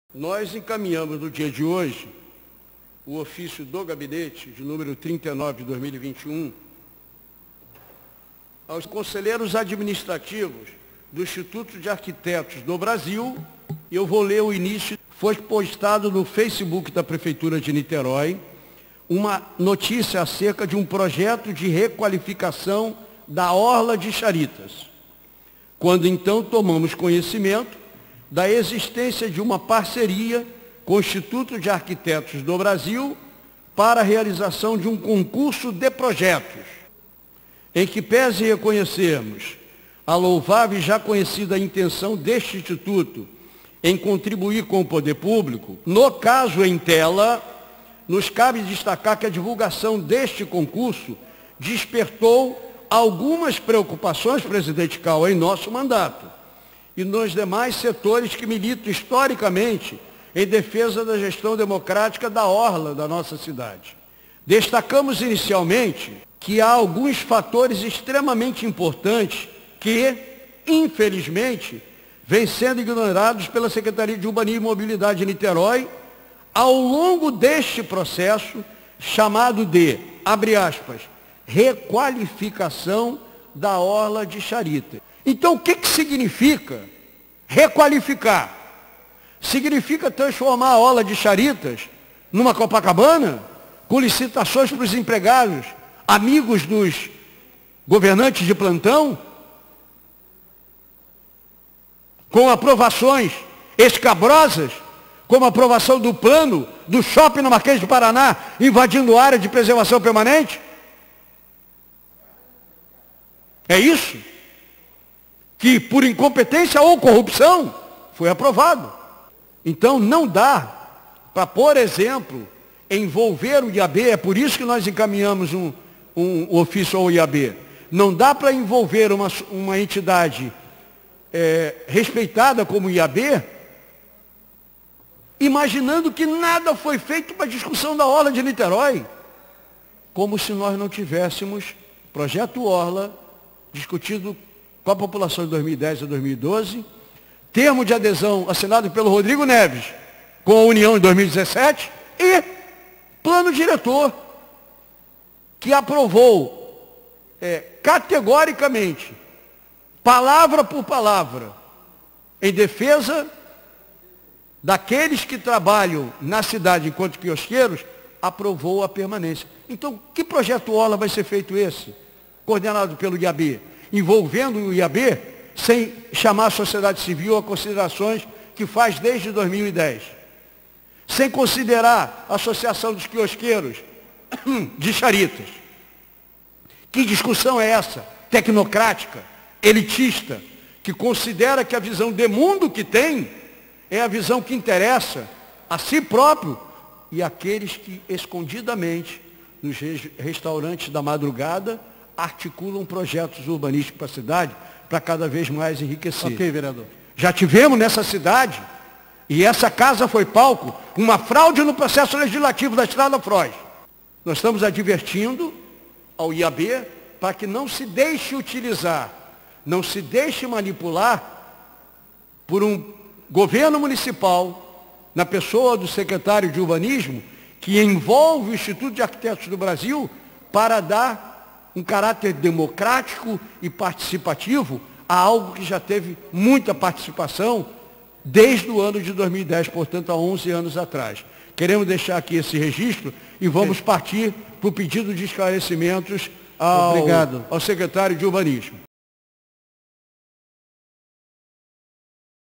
Nós encaminhamos no dia de hoje o ofício do gabinete, de número 39 de 2021, aos conselheiros administrativos do Instituto de Arquitetos do Brasil. Eu vou ler o início. Foi postado no Facebook da Prefeitura de Niterói uma notícia acerca de um projeto de requalificação da Orla de Charitas. Quando então tomamos conhecimento da existência de uma parceria com o Instituto de Arquitetos do Brasil para a realização de um concurso de projetos, em que pese reconhecermos a louvável e já conhecida intenção deste Instituto em contribuir com o poder público. No caso em tela, nos cabe destacar que a divulgação deste concurso despertou algumas preocupações, presidente Cauã, em nosso mandato e nos demais setores que militam historicamente em defesa da gestão democrática da orla da nossa cidade. Destacamos inicialmente que há alguns fatores extremamente importantes que, infelizmente, vêm sendo ignorados pela Secretaria de Urbanismo e Mobilidade de Niterói ao longo deste processo chamado de, abre aspas, requalificação da Orla de Charitas. Então, o que significa requalificar? Significa transformar a Orla de Charitas numa Copacabana, com licitações para os empregados, amigos dos governantes de plantão, com aprovações escabrosas, como a aprovação do plano do shopping no Marquês do Paraná, invadindo a área de preservação permanente? É isso que, por incompetência ou corrupção, foi aprovado. Então, não dá para, por exemplo, envolver o IAB, é por isso que nós encaminhamos um ofício ao IAB. Não dá para envolver uma entidade respeitada como o IAB, imaginando que nada foi feito para a discussão da Orla de Niterói, como se nós não tivéssemos projeto Orla discutido com a população de 2010 a 2012, termo de adesão assinado pelo Rodrigo Neves com a União em 2017 e plano diretor que aprovou categoricamente, palavra por palavra, em defesa daqueles que trabalham na cidade enquanto quiosqueiros, aprovou a permanência. Então, que projeto Orla vai ser feito esse? Coordenado pelo IAB, envolvendo o IAB, sem chamar a sociedade civil a considerações que faz desde 2010. Sem considerar a Associação dos Quiosqueiros de Charitas. Que discussão é essa? Tecnocrática, elitista, que considera que a visão de mundo que tem é a visão que interessa a si próprio e àqueles que, escondidamente, nos restaurantes da madrugada, articulam projetos urbanísticos para a cidade para cada vez mais enriquecer. Ok, vereador. Já tivemos nessa cidade, e essa casa foi palco, uma fraude no processo legislativo da Estrada Froz. Nós estamos advertindo ao IAB para que não se deixe utilizar, não se deixe manipular por um governo municipal, na pessoa do secretário de Urbanismo, que envolve o Instituto de Arquitetos do Brasil para dar um caráter democrático e participativo a algo que já teve muita participação desde o ano de 2010, portanto, há 11 anos atrás. Queremos deixar aqui esse registro e vamos partir para o pedido de esclarecimentos ao secretário de Urbanismo.